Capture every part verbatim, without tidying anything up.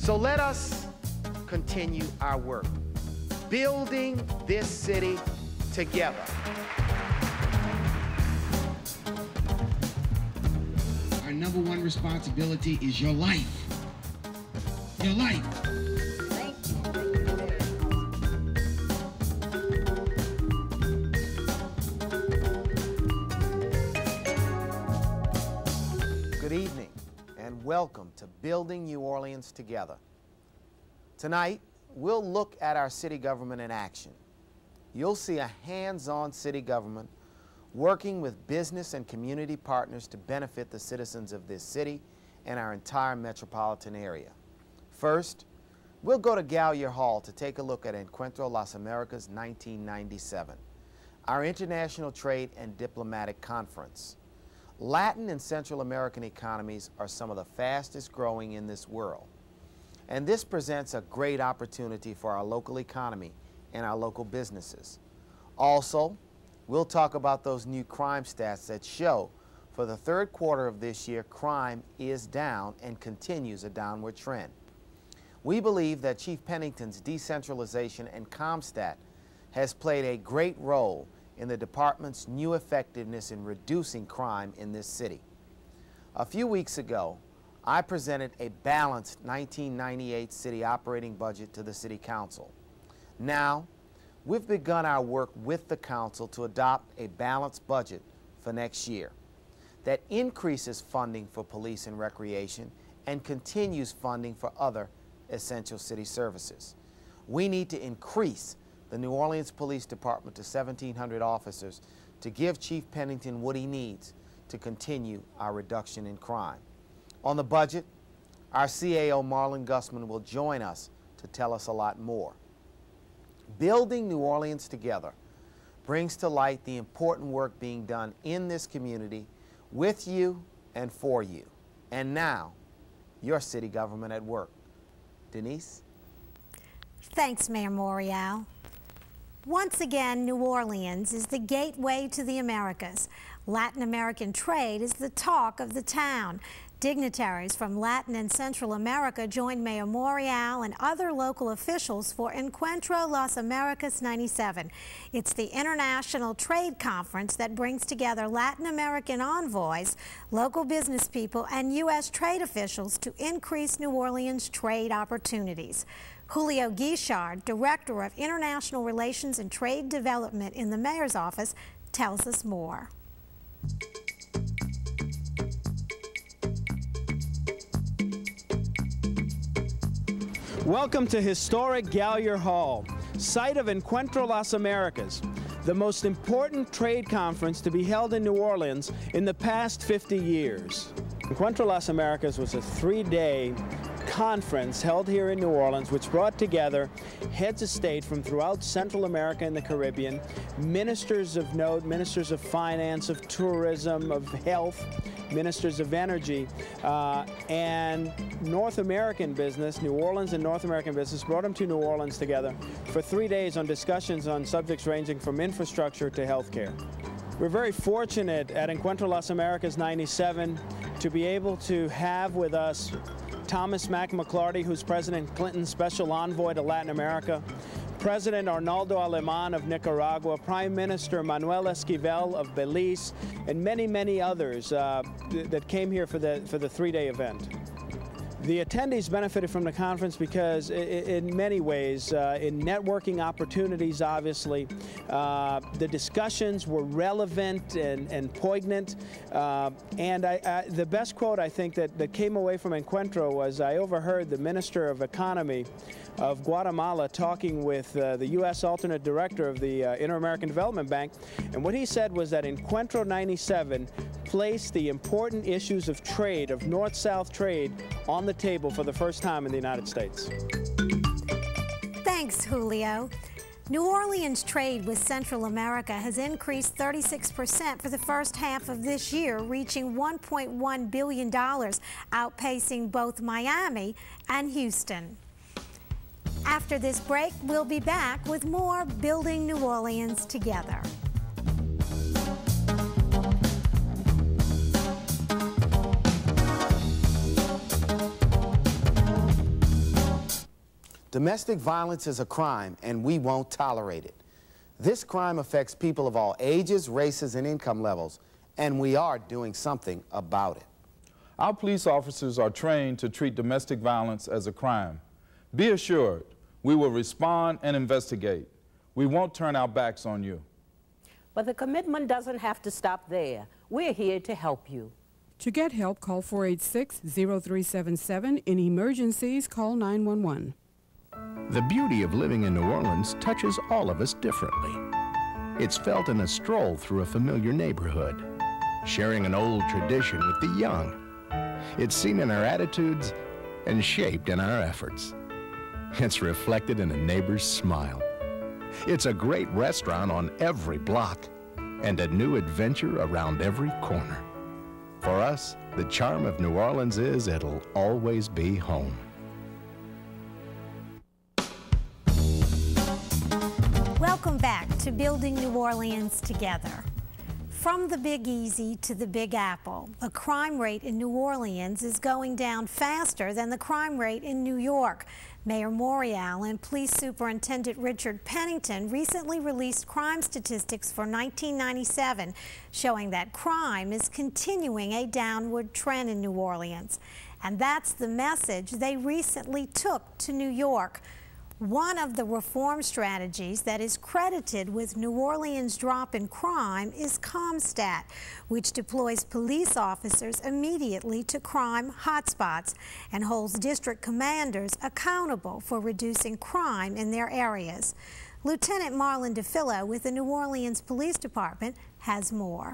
So let us continue our work, building this city together. Our number one responsibility is your life. Your life. Good evening and welcome to Building New Orleans Together. Tonight, we'll look at our city government in action. You'll see a hands-on city government working with business and community partners to benefit the citizens of this city and our entire metropolitan area. First, we'll go to Gallier Hall to take a look at Encuentro Las Americas nineteen ninety-seven, our international trade and diplomatic conference. Latin and Central American economies are some of the fastest growing in this world, and this presents a great opportunity for our local economy and our local businesses. Also, we'll talk about those new crime stats that show for the third quarter of this year, crime is down and continues a downward trend. We believe that Chief Pennington's decentralization and CompStat has played a great role in the department's new effectiveness in reducing crime in this city. A few weeks ago, I presented a balanced nineteen ninety-eight city operating budget to the City Council. Now, we've begun our work with the Council to adopt a balanced budget for next year that increases funding for police and recreation and continues funding for other essential city services. We need to increase the New Orleans Police Department to seventeen hundred officers to give Chief Pennington what he needs to continue our reduction in crime. On the budget, our C A O Marlon Gussman will join us to tell us a lot more. Building New Orleans Together brings to light the important work being done in this community with you and for you. And now, your city government at work. Denise? Thanks, Mayor Morial. Once again, New Orleans is the gateway to the Americas. Latin American trade is the talk of the town. Dignitaries from Latin and Central America joined Mayor Morial and other local officials for Encuentro Las Americas ninety-seven. It's the international trade conference that brings together Latin American envoys, local business people, and U S trade officials to increase New Orleans' trade opportunities. Julio Guichard, Director of International Relations and Trade Development in the Mayor's office, tells us more. Welcome to historic Gallier Hall, site of Encuentro Las Americas, the most important trade conference to be held in New Orleans in the past fifty years. Encuentro Las Americas was a three-day conference held here in New Orleans which brought together heads of state from throughout Central America and the Caribbean, ministers of note, ministers of finance, of tourism, of health, ministers of energy, uh, and North American business, New Orleans and North American business, brought them to New Orleans together for three days on discussions on subjects ranging from infrastructure to healthcare. We're very fortunate at Encuentro Las Americas ninety-seven to be able to have with us Thomas Mack McClarty, who's President Clinton's special envoy to Latin America, President Arnaldo Alemán of Nicaragua, Prime Minister Manuel Esquivel of Belize, and many, many others uh, th that came here for the, for the three-day event. The attendees benefited from the conference because in many ways, uh, in networking opportunities, obviously, uh, the discussions were relevant and, and poignant. Uh, and I, I, the best quote I think that, that came away from Encuentro was I overheard the Minister of Economy of Guatemala talking with uh, the U S alternate director of the uh, Inter-American Development Bank, and what he said was that Encuentro ninety-seven placed the important issues of trade, of North-South trade, on the table for the first time in the United States. Thanks, Julio. New Orleans trade with Central America has increased thirty-six percent for the first half of this year, reaching one point one billion dollars, outpacing both Miami and Houston. After this break, we'll be back with more Building New Orleans Together. Domestic violence is a crime, and we won't tolerate it. This crime affects people of all ages, races, and income levels, and we are doing something about it. Our police officers are trained to treat domestic violence as a crime. Be assured, we will respond and investigate. We won't turn our backs on you. But the commitment doesn't have to stop there. We're here to help you. To get help, call four eight six, zero three seven seven. In emergencies, call nine one one. The beauty of living in New Orleans touches all of us differently. It's felt in a stroll through a familiar neighborhood, sharing an old tradition with the young. It's seen in our attitudes and shaped in our efforts. It's reflected in a neighbor's smile. It's a great restaurant on every block and a new adventure around every corner. For us, the charm of New Orleans is it'll always be home. Welcome back to Building New Orleans Together. From the Big Easy to the Big Apple, the crime rate in New Orleans is going down faster than the crime rate in New York. Mayor Morial and Police Superintendent Richard Pennington recently released crime statistics for nineteen ninety-seven, showing that crime is continuing a downward trend in New Orleans. And that's the message they recently took to New York. One of the reform strategies that is credited with New Orleans' drop in crime is CompStat, which deploys police officers immediately to crime hotspots and holds district commanders accountable for reducing crime in their areas. Lieutenant Marlon DeFillo with the New Orleans Police Department has more.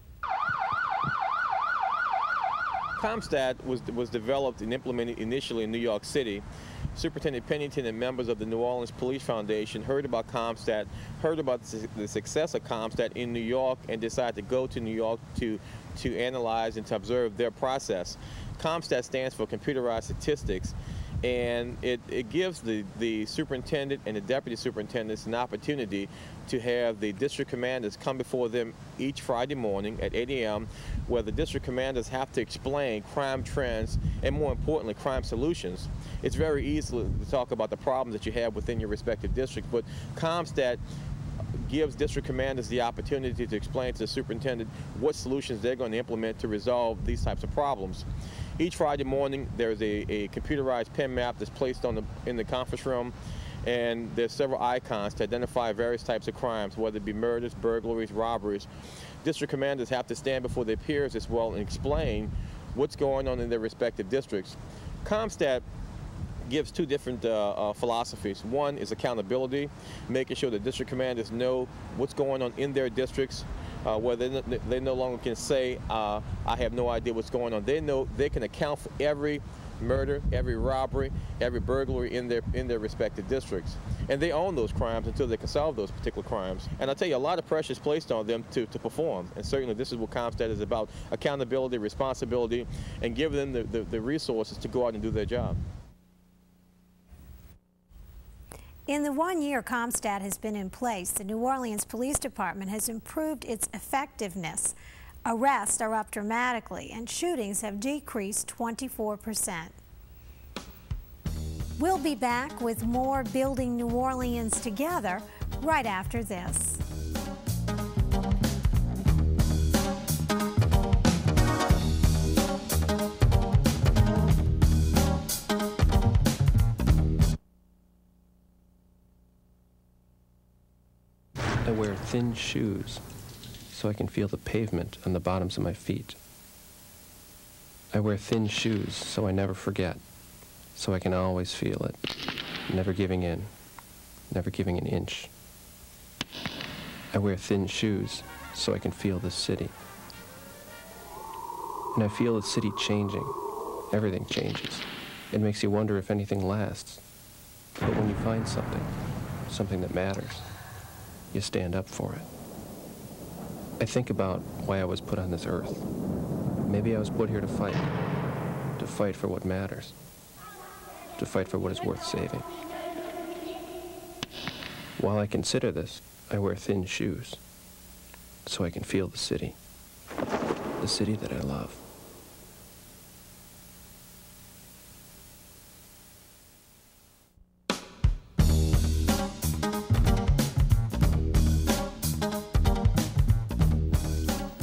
CompStat was, was developed and implemented initially in New York City. Superintendent Pennington and members of the New Orleans Police Foundation heard about CompStat, heard about the success of CompStat in New York, and decided to go to New York to, to analyze and to observe their process. CompStat stands for Computerized Statistics, and it, it gives the, the superintendent and the deputy superintendents an opportunity to have the district commanders come before them each Friday morning at eight A M, where the district commanders have to explain crime trends and, more importantly, crime solutions. It's very easy to talk about the problems that you have within your respective district, but CompStat gives district commanders the opportunity to explain to the superintendent what solutions they're going to implement to resolve these types of problems. Each Friday morning, there's a, a computerized pen map that's placed on the, in the conference room, and there's several icons to identify various types of crimes, whether it be murders, burglaries, robberies. District commanders have to stand before their peers as well and explain what's going on in their respective districts. CompStat gives two different uh, uh, philosophies. One is accountability, making sure the district commanders know what's going on in their districts, uh, where they, they no longer can say, uh, I have no idea what's going on. They know they can account for every murder, every robbery, every burglary in their in their respective districts. And they own those crimes until they can solve those particular crimes. And I'll tell you, a lot of pressure is placed on them to, to perform. And certainly this is what CompStat is about: accountability, responsibility, and give them the, the, the resources to go out and do their job. In the one year CompStat has been in place, the New Orleans Police Department has improved its effectiveness. Arrests are up dramatically, and shootings have decreased twenty-four percent. We'll be back with more Building New Orleans Together right after this. I wear thin shoes so I can feel the pavement on the bottoms of my feet. I wear thin shoes so I never forget, so I can always feel it, never giving in, never giving an inch. I wear thin shoes so I can feel the city. And I feel the city changing. Everything changes. It makes you wonder if anything lasts. But when you find something, something that matters, you stand up for it. I think about why I was put on this earth. Maybe I was put here to fight, to fight for what matters, to fight for what is worth saving. While I consider this, I wear thin shoes, so I can feel the city, the city that I love.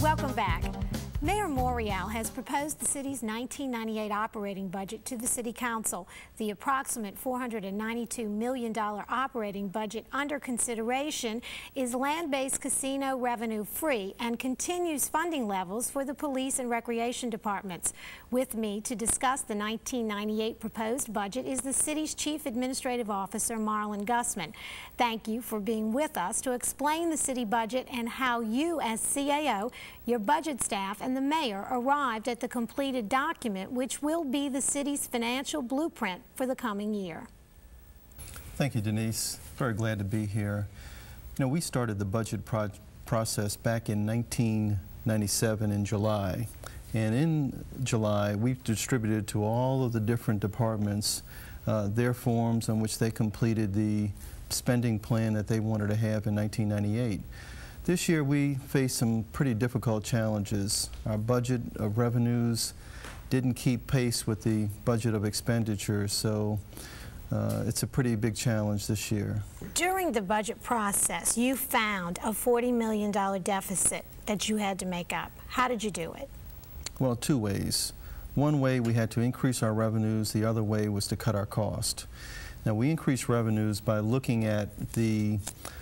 Welcome back. Mayor Morial has proposed the city's nineteen ninety-eight operating budget to the City Council. The approximate four hundred ninety-two million dollars operating budget under consideration is land-based casino revenue-free and continues funding levels for the police and recreation departments. With me to discuss the nineteen ninety-eight proposed budget is the city's Chief Administrative Officer, Marlon Gussman. Thank you for being with us to explain the city budget and how you, as C A O, your budget staff, and the mayor arrived at the completed document, which will be the city's financial blueprint for the coming year. Thank you, Denise. Very glad to be here. You know, we started the budget pro process back in nineteen ninety-seven in July. And in July, we distributed to all of the different departments uh, their forms on which they completed the spending plan that they wanted to have in nineteen ninety-eight. This year we faced some pretty difficult challenges. Our budget of revenues didn't keep pace with the budget of expenditures, so uh, it's a pretty big challenge this year. During the budget process, you found a forty million dollar deficit that you had to make up. How did you do it? Well, two ways. One way, we had to increase our revenues. The other way was to cut our cost. Now, we increased revenues by looking at the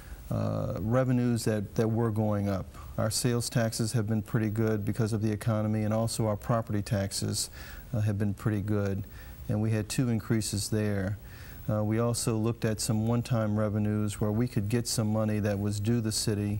Uh, revenues that, that were going up. Our sales taxes have been pretty good because of the economy, and also our property taxes uh, have been pretty good, and we had two increases there. Uh, we also looked at some one-time revenues where we could get some money that was due the city,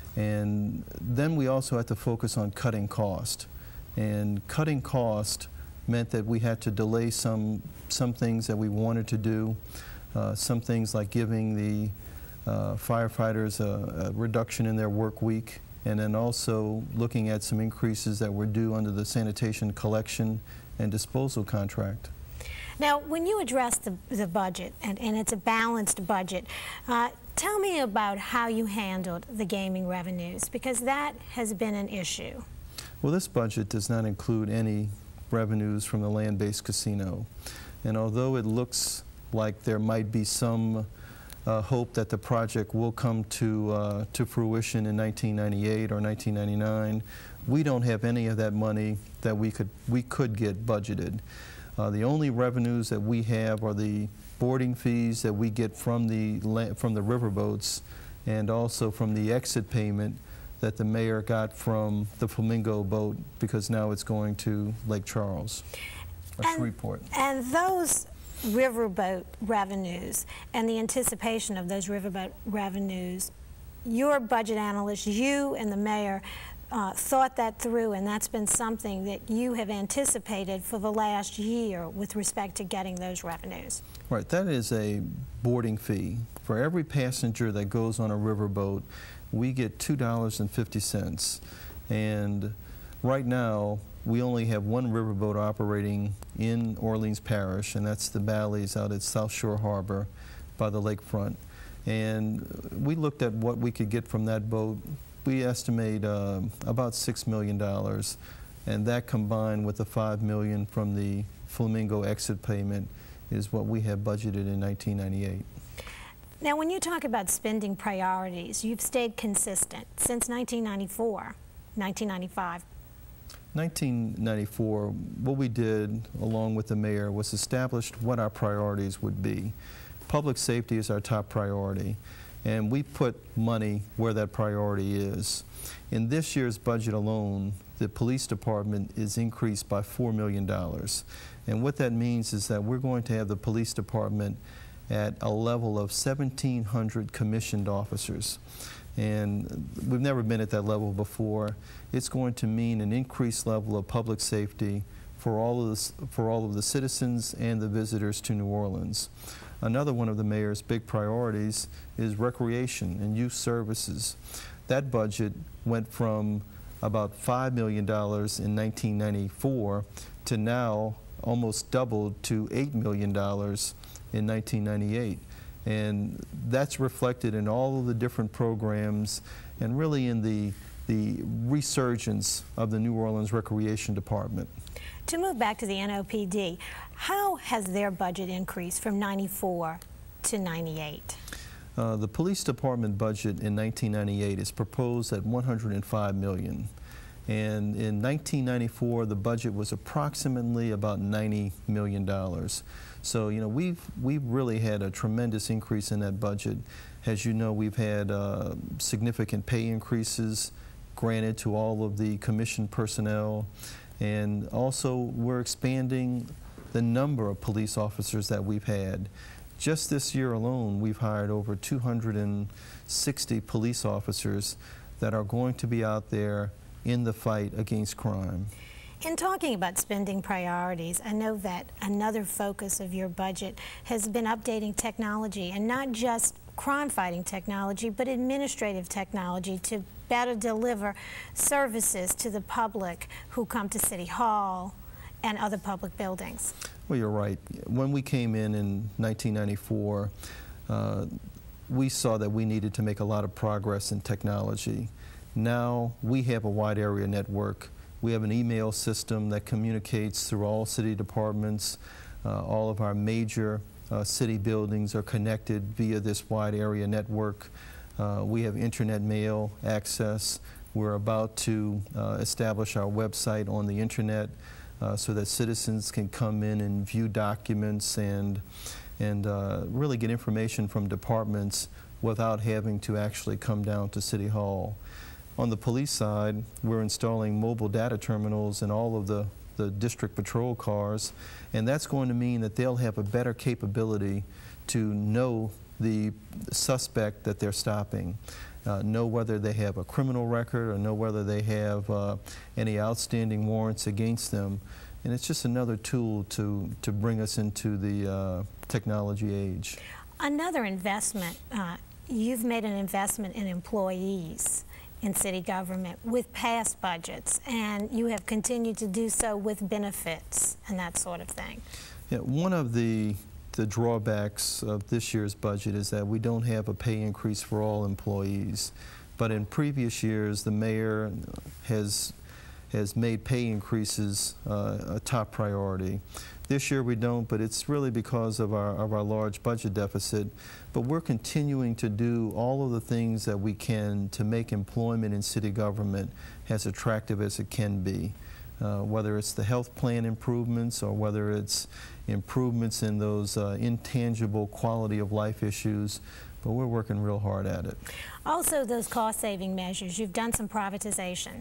and then we also had to focus on cutting cost. And cutting cost meant that we had to delay some, some things that we wanted to do, uh, some things like giving the Uh, firefighters a, a reduction in their work week, and then also looking at some increases that were due under the sanitation collection and disposal contract. Now, when you address the, the budget, and, and it's a balanced budget, uh, tell me about how you handled the gaming revenues, because that has been an issue. Well, this budget does not include any revenues from the land-based casino, and although it looks like there might be some Uh, hope that the project will come to uh, to fruition in nineteen ninety-eight or nineteen ninety-nine, we don't have any of that money that we could we could get budgeted. Uh, the only revenues that we have are the boarding fees that we get from the from the riverboats, and also from the exit payment that the mayor got from the Flamingo boat, because now it's going to Lake Charles or and, Shreveport. And those riverboat revenues and the anticipation of those riverboat revenues, your budget analyst, you and the mayor uh, thought that through, and that's been something that you have anticipated for the last year with respect to getting those revenues. Right, that is a boarding fee. For every passenger that goes on a riverboat, we get two dollars and fifty cents. And right now, we only have one riverboat operating in Orleans Parish, and that's the Bally's out at South Shore Harbor by the lakefront. And we looked at what we could get from that boat. We estimate uh, about six million dollars, and that combined with the five million dollars from the Flamingo exit payment is what we have budgeted in nineteen ninety-eight. Now, when you talk about spending priorities, you've stayed consistent since nineteen ninety-four, nineteen ninety-five. nineteen ninety-four, what we did along with the mayor was establish what our priorities would be. Public safety is our top priority, and we put money where that priority is. In this year's budget alone, the police department is increased by four million dollars. And what that means is that we're going to have the police department at a level of seventeen hundred commissioned officers. And we've never been at that level before. It's going to mean an increased level of public safety for all of the, for all of the citizens and the visitors to New Orleans. Another one of the mayor's big priorities is recreation and youth services. That budget went from about five million dollars in nineteen ninety-four to now almost doubled to eight million dollars in nineteen ninety-eight. And that's reflected in all of the different programs and really in the, the resurgence of the New Orleans Recreation Department. To move back to the N O P D, how has their budget increased from ninety-four to ninety-eight? Uh, the police department budget in nineteen ninety-eight is proposed at one hundred five million dollars. And in nineteen ninety-four, the budget was approximately about ninety million dollars. So, you know, we've, we've really had a tremendous increase in that budget. As you know, we've had uh, significant pay increases granted to all of the commissioned personnel. And also, we're expanding the number of police officers that we've had. Just this year alone, we've hired over two hundred sixty police officers that are going to be out there in the fight against crime. In talking about spending priorities, I know that another focus of your budget has been updating technology, and not just crime-fighting technology, but administrative technology to better deliver services to the public who come to City Hall and other public buildings. Well, you're right. When we came in in nineteen ninety-four, uh, we saw that we needed to make a lot of progress in technology. Now we have a wide area network. We have an email system that communicates through all city departments. Uh, all of our major uh, city buildings are connected via this wide area network. Uh, we have internet mail access. We're about to uh, establish our website on the internet uh, so that citizens can come in and view documents and, and uh, really get information from departments without having to actually come down to City Hall. On the police side, we're installing mobile data terminals in all of the, the district patrol cars, and that's going to mean that they'll have a better capability to know the suspect that they're stopping, uh, know whether they have a criminal record or know whether they have uh, any outstanding warrants against them. And it's just another tool to, to bring us into the uh, technology age. Another investment, uh, you've made an investment in employees in city government with past budgets, and you have continued to do so with benefits and that sort of thing. Yeah, one of the, the drawbacks of this year's budget is that we don't have a pay increase for all employees. But in previous years, the mayor has, has made pay increases uh, a top priority. This year we don't, but it's really because of our, of our large budget deficit. But we're continuing to do all of the things that we can to make employment in city government as attractive as it can be. Uh, whether it's the health plan improvements or whether it's improvements in those uh, intangible quality of life issues, but we're working real hard at it. Also, those cost-saving measures, you've done some privatization.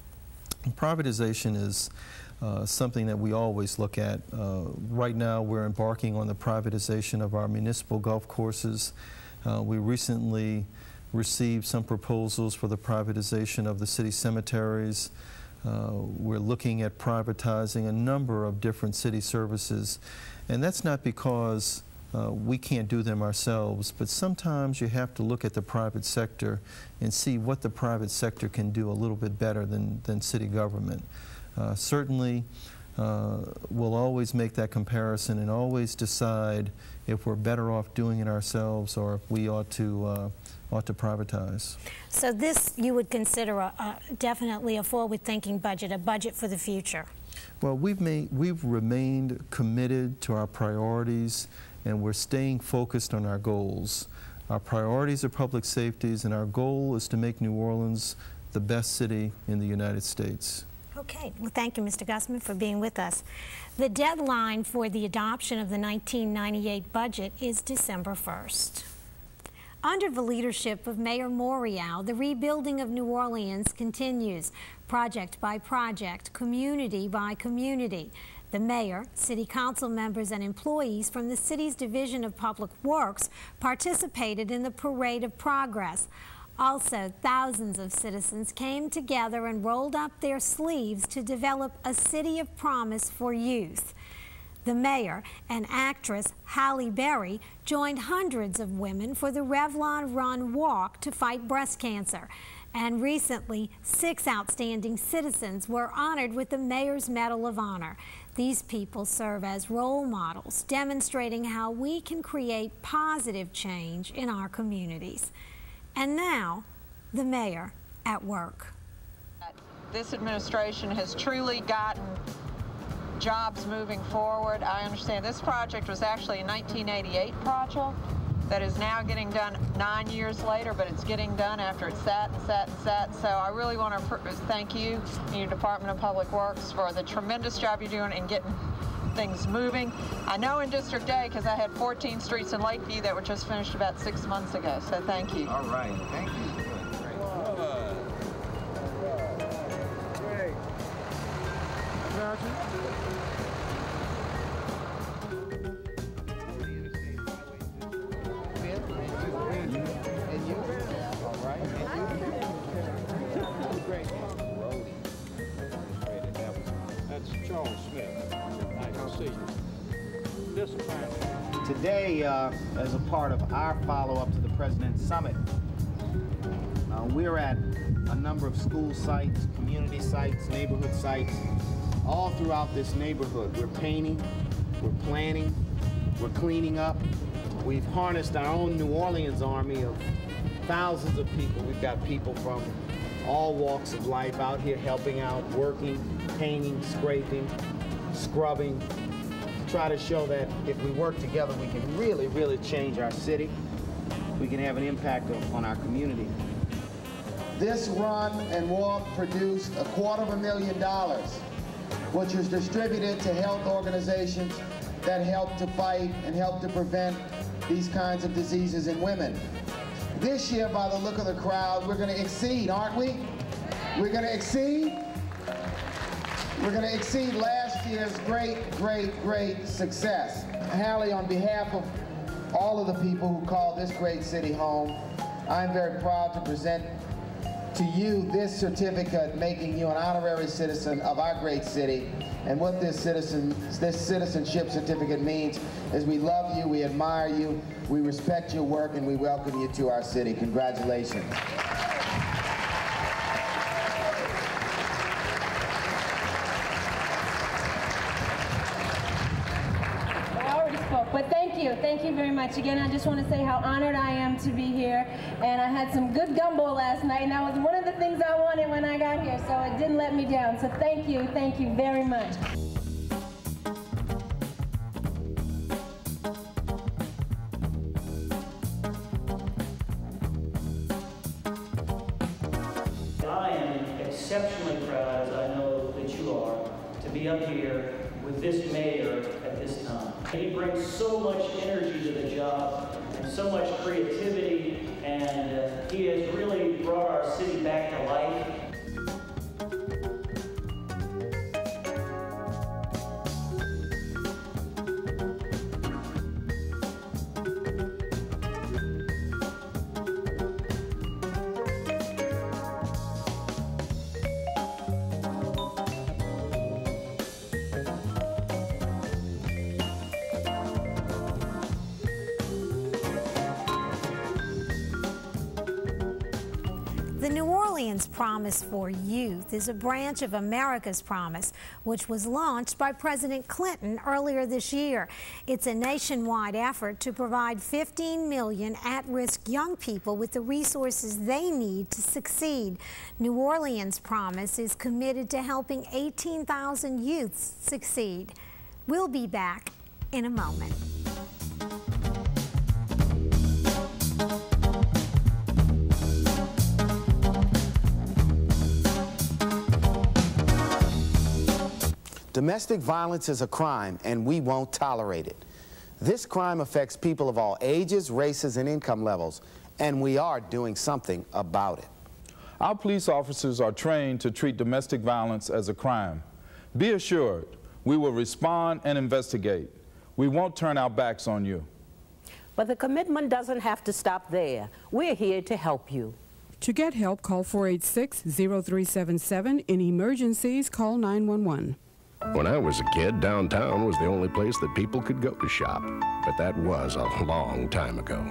Privatization is Uh, something that we always look at. Uh, right now we're embarking on the privatization of our municipal golf courses. Uh, we recently received some proposals for the privatization of the city cemeteries. Uh, we're looking at privatizing a number of different city services, and that's not because uh, we can't do them ourselves, but sometimes you have to look at the private sector and see what the private sector can do a little bit better than, than city government. Uh, certainly, uh, we'll always make that comparison and always decide if we're better off doing it ourselves or if we ought to uh, ought to privatize. So this you would consider a, a, definitely a forward-thinking budget, a budget for the future. Well, we've made we've remained committed to our priorities, and we're staying focused on our goals. Our priorities are public safeties, and our goal is to make New Orleans the best city in the United States. Okay, well, thank you, Mister Gussman, for being with us. The deadline for the adoption of the nineteen ninety-eight budget is December first. Under the leadership of Mayor Morial, the rebuilding of New Orleans continues, project by project, community by community. The mayor, city council members, and employees from the city's Division of Public Works participated in the Parade of Progress. Also, thousands of citizens came together and rolled up their sleeves to develop a city of promise for youth. The mayor and actress Halle Berry joined hundreds of women for the Revlon Run Walk to fight breast cancer. And recently, six outstanding citizens were honored with the Mayor's Medal of Honor. These people serve as role models, demonstrating how we can create positive change in our communities. And now, the mayor at work. This administration has truly gotten jobs moving forward. I understand this project was actually a nineteen eighty-eight project. that is now getting done nine years later, but it's getting done after it sat and sat and sat. So I really want to thank you and your Department of Public Works for the tremendous job you're doing in getting things moving. I know in District A, because I had fourteen streets in Lakeview that were just finished about six months ago, so thank you. All right, thank you. Great. Today, uh, as a part of our follow-up to the President's Summit, uh, we're at a number of school sites, community sites, neighborhood sites, all throughout this neighborhood. We're painting, we're planning, we're cleaning up. We've harnessed our own New Orleans army of thousands of people. We've got people from all walks of life out here helping out, working, painting, scraping, scrubbing, try to show that if we work together, we can really, really change our city. We can have an impact on our community. This run and walk produced a quarter of a million dollars, which was distributed to health organizations that help to fight and help to prevent these kinds of diseases in women. This year, by the look of the crowd, we're going to exceed, aren't we? We're going to exceed. We're going to exceed last year's great, great, great success. Hallie, on behalf of all of the people who call this great city home, I'm very proud to present to you this certificate making you an honorary citizen of our great city. And what this citizen, this citizenship certificate means is we love you, we admire you, we respect your work, and we welcome you to our city. Congratulations. But thank you, thank you very much. Again, I just want to say how honored I am to be here. And I had some good gumbo last night, and that was one of the things I wanted when I got here, so it didn't let me down. So thank you, thank you very much. I am exceptionally proud, as I know that you are, to be up here with this mayor at this time. He brings so much energy to the job and so much creativity, and uh, he has really brought our city back to life. The New Orleans Promise for Youth is a branch of America's Promise, which was launched by President Clinton earlier this year. It's a nationwide effort to provide fifteen million at-risk young people with the resources they need to succeed. New Orleans Promise is committed to helping eighteen thousand youths succeed. We'll be back in a moment. Domestic violence is a crime, and we won't tolerate it. This crime affects people of all ages, races, and income levels, and we are doing something about it. Our police officers are trained to treat domestic violence as a crime. Be assured, we will respond and investigate. We won't turn our backs on you. But the commitment doesn't have to stop there. We're here to help you. To get help, call four eight six, zero three seven seven. In emergencies, call nine one one. When I was a kid, downtown was the only place that people could go to shop. But that was a long time ago.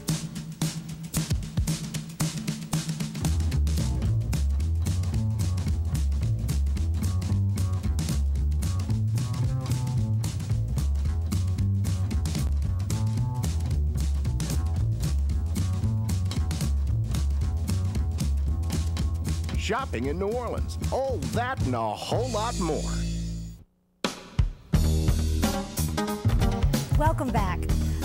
Shopping in New Orleans. Oh, that and a whole lot more. Welcome back.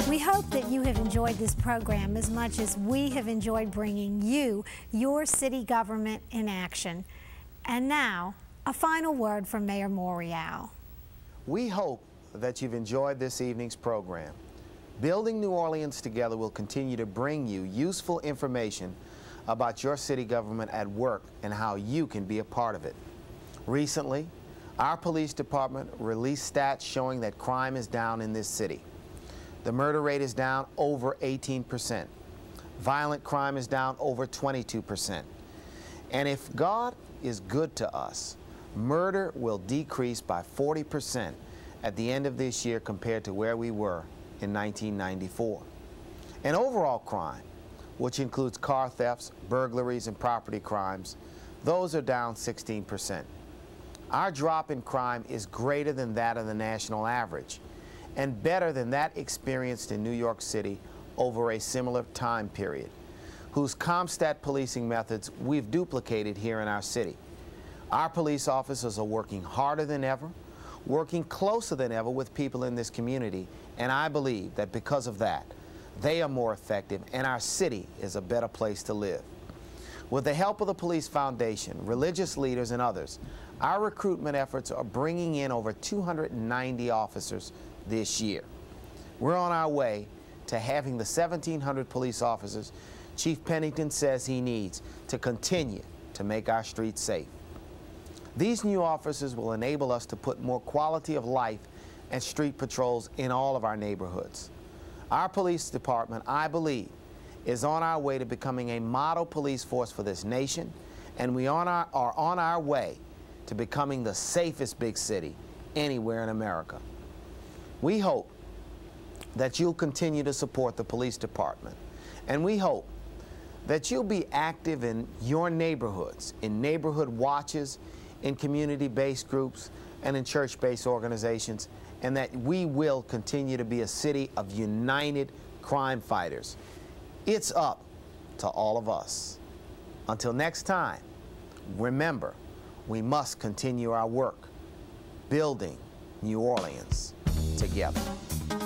We hope that you have enjoyed this program as much as we have enjoyed bringing you your city government in action. And now, a final word from Mayor Morial. We hope that you've enjoyed this evening's program. Building New Orleans Together will continue to bring you useful information about your city government at work and how you can be a part of it. Recently, our police department released stats showing that crime is down in this city. The murder rate is down over eighteen percent. Violent crime is down over twenty-two percent. And if God is good to us, murder will decrease by forty percent at the end of this year compared to where we were in nineteen ninety-four. And overall crime, which includes car thefts, burglaries, and property crimes, those are down sixteen percent. Our drop in crime is greater than that of the national average and better than that experienced in New York City over a similar time period, whose CompStat policing methods we've duplicated here in our city. Our police officers are working harder than ever, working closer than ever with people in this community, and I believe that because of that, they are more effective and our city is a better place to live. With the help of the Police Foundation, religious leaders, and others, our recruitment efforts are bringing in over two hundred ninety officers this year. We're on our way to having the seventeen hundred police officers Chief Pennington says he needs to continue to make our streets safe. These new officers will enable us to put more quality of life and street patrols in all of our neighborhoods. Our police department, I believe, is on our way to becoming a model police force for this nation, and we on our, are on our way to becoming the safest big city anywhere in America. We hope that you'll continue to support the police department, and we hope that you'll be active in your neighborhoods, in neighborhood watches, in community-based groups, and in church-based organizations, and that we will continue to be a city of united crime fighters. It's up to all of us. Until next time, remember, we must continue our work, building New Orleans together.